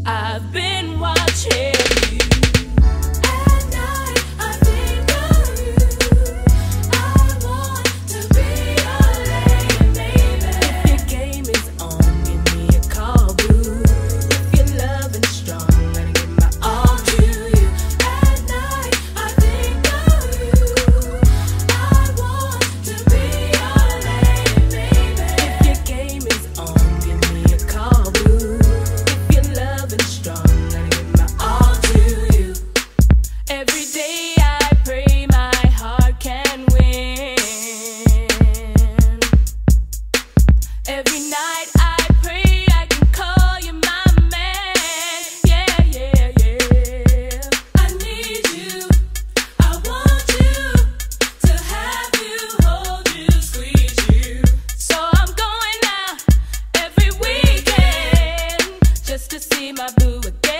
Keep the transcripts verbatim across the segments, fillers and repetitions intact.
I've been watching you. At night, I think of you. I want to be your lady, baby. If your game is on, give me a call, boo. If you're loving strong, let me give my all to you. At night, I think of you. I want to be your lady, baby. If your game is on, give me a call, boo. If you're loving strong, let me give my all to you. Every day I pray my heart can win. Every night I pray I can call you my man. Yeah, yeah, yeah. I need you. I want you to have you, hold you, squeeze you. So I'm going out every weekend just to see my boo again.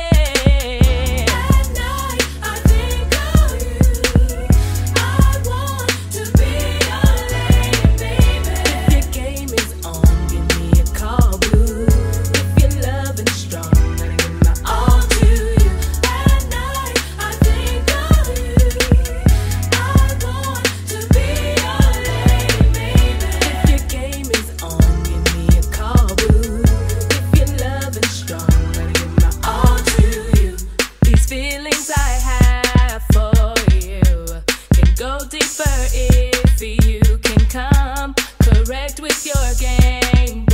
At night, I think of you. I want to be your lady, baby. If your game is on, give me a call, boo. If you're loving strong, let me give my all to you. At night, I think of you. I want to be your lady, baby. If your game is on, give me a call, boo. If you're loving strong, let me give my all to you. These feelings I have for you can go deeper if you can come correct with your game.